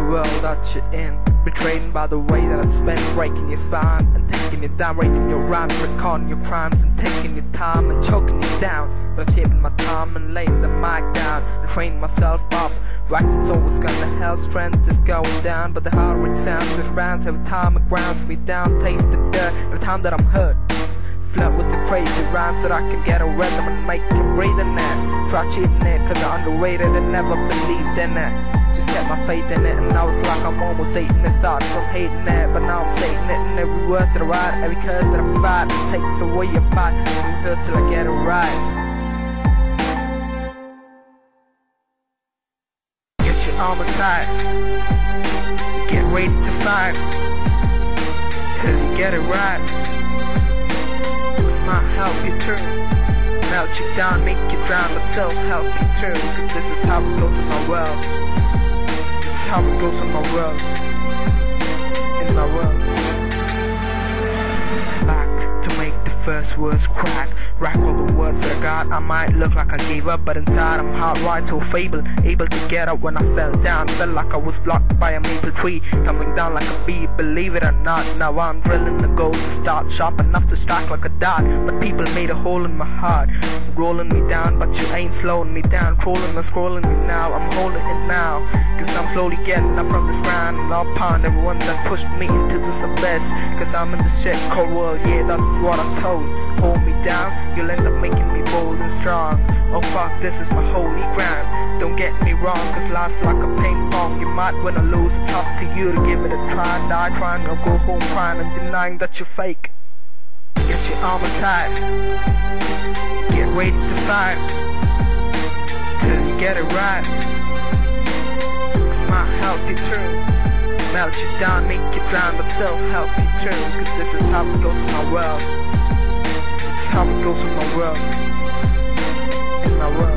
world that you're in. Betrayed by the way that I spent, breaking your spine and taking you down, raping your rhymes, recalling your crimes and taking your time and choking you down. But I'm keeping my time and laying the mic down and training myself up. Wax it's always gonna help, strength is going down, but the harder it sounds, it rounds every time it grounds me down. Taste the dirt every time that I'm hurt. Flirt with the crazy rhymes that I can get a rhythm and make it breathe in it. Try cheating it cause I'm underrated and never believed in it. Just kept my faith in it and now it's like I'm almost hating it. Started from hating it but now I'm saying it. And every word that I write, every curse that I fight, it takes away your fight. And rehearse till I get it right. Get your armor tight, get ready to fight till you get it right. Might help you through, melt you down, make you drown, but still help you through. Cause this is how it goes in my world. This is how it goes in my world. In my world. Back to make the first words crack. Rack all the words that I got. I might look like I gave up, but inside I'm hardwired to a fable. Able to get up when I fell down. Felt like I was blocked by a maple tree, coming down like a bee, believe it or not. Now I'm drilling the goals to start, sharp enough to strike like a dart. But people made a hole in my heart, rolling me down, but you ain't slowing me down. Crawling and scrolling me now, I'm holding it now. Cause I'm slowly getting up from this ground, and I'll pound everyone that pushed me into this abyss. Cause I'm in this shit cold world, yeah, that's what I'm told. Hold me down, you'll end up making me bold and strong. Oh fuck, this is my holy ground. Don't get me wrong, cause life's like a ping pong. You might win or lose, it's up to you to give it a try. Die trying or go home crying and denying that you're fake. Get your armor tight, get ready to fight till you get it right. This might help you through, melt you down, make you drown, but still help you through. Cause this is how it goes in my world. This is how it goes in my world. In my world.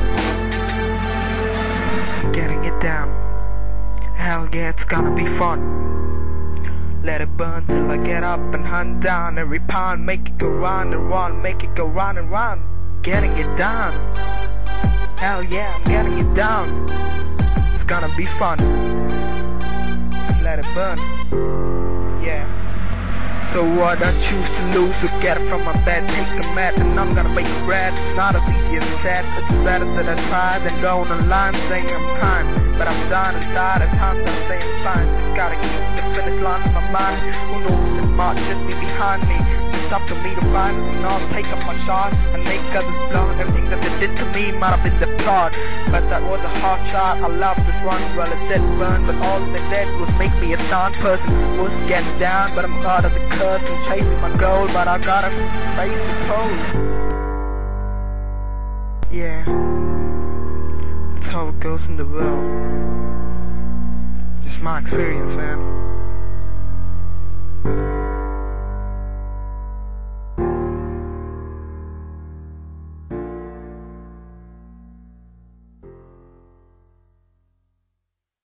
Getting it down. Hell yeah, it's gonna be fun. Let it burn till I get up and hunt down every pound. Make it go round and round, make it go round and round. Getting it down. Hell yeah, I'm getting it down. It's gonna be fun. Let it burn. Yeah. So what, I choose to lose, so get it from my bed, take a mat, and I'm gonna bake bread. It's not as easy as it said, it's better that I try than going online saying I'm kind. But I'm down inside, at times I'm saying fine. Just gotta keep the finish line in my mind. Who knows, it might just be behind me. Just up to me to find it, and I'll take up my shot and make others blind. Everything that they did to me might have been the plot, but that was a hard shot. I love this one, well it did burn, but all they did was make me a sound person. Was getting down, but I'm out of the curse and chasing my goal, but I gotta face the pole. Yeah, that's how it goes in the world. Just my experience, man.